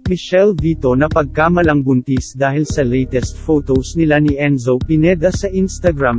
Michelle Vito na pagkamalang buntis dahil sa latest photos nila ni Enzo Pineda sa Instagram.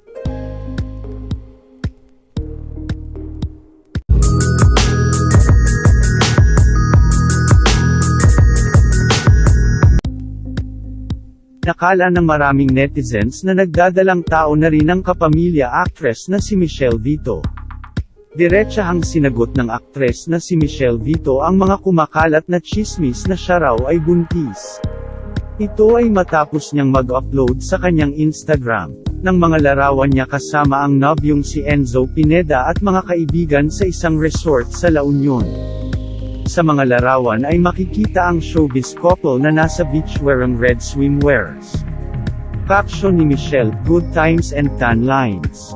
Nakala ng maraming netizens na nagdadalang tao na rin ang kapamilya actress na si Michelle Vito. Diretsahang sinagot ng aktres na si Michelle Vito ang mga kumakalat na tsismis na siya raw ay buntis. Ito ay matapos niyang mag-upload sa kanyang Instagram ng mga larawan niya kasama ang nobyong si Enzo Pineda at mga kaibigan sa isang resort sa La Union. Sa mga larawan ay makikita ang showbiz couple na nasa beach wearing red swimwears. Caption ni Michelle, "Good times and tan lines."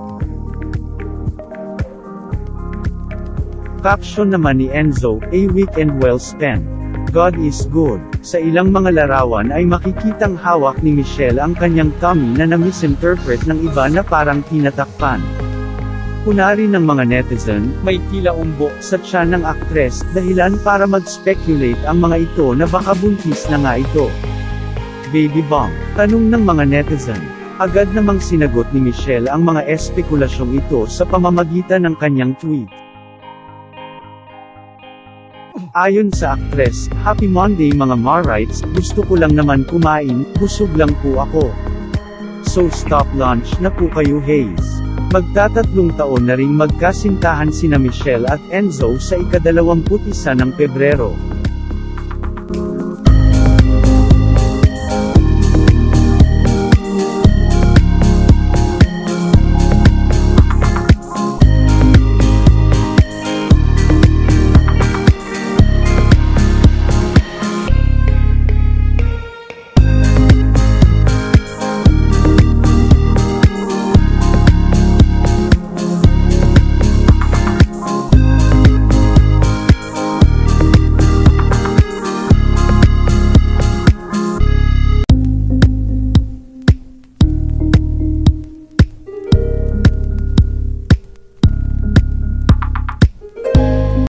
Caption naman ni Enzo, "A weekend well spent. God is good." Sa ilang mga larawan ay makikitang hawak ni Michelle ang kanyang tummy na na-misinterpret ng iba na parang tinatakpan. Kunari ng mga netizen, may tila umbo sa tiyan ng aktres, dahilan para mag-speculate ang mga ito na baka buntis na nga ito. Baby bump? Tanong ng mga netizen. Agad namang sinagot ni Michelle ang mga espekulasyong ito sa pamamagitan ng kanyang tweet. Ayon sa aktres, "Happy Monday mga Marites, gusto ko lang naman kumain, busog lang po ako. So stop lunch na po kayo Hayes." Magtatatlong taon na ring magkasintahan sina Michelle at Enzo sa ika-21 ng Pebrero.